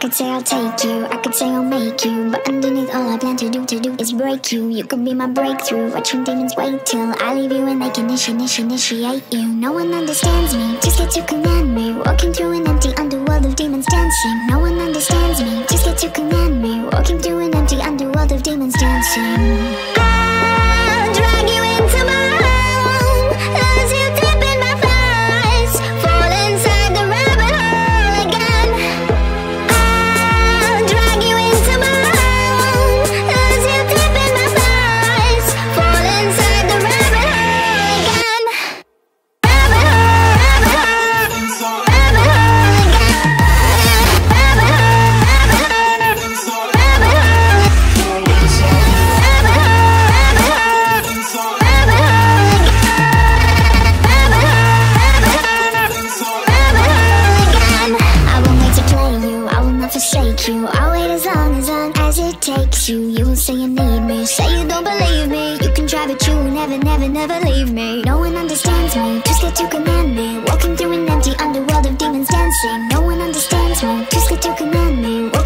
could say I'll take you, I could say I'll make you, but underneath all I plan to do is break you. You could be my breakthrough, watching demons wait till I leave you and they can initiate you. No one understands me, too scared to command me, walking through an empty underworld of demons dancing. No one understands me, too scared to command me, walking through an empty underworld of demons dancing. I'll drag you into my home, as you dip in my thighs, fall inside the rabbit hole again. I'll drag you into my home, as you dip in my thighs, fall inside the rabbit hole again. Rabbit hole, rabbit hole, rabbit hole again. Rabbit hole, rabbit hole, rabbit hole, rabbit hole, forsake you. I'll wait as long as it takes you. You will say you need me, say you don't believe me. You can try but you will never leave me. No one understands me, too scared to command me, walking through an empty underworld of demons dancing. No one understands me, too scared to command me.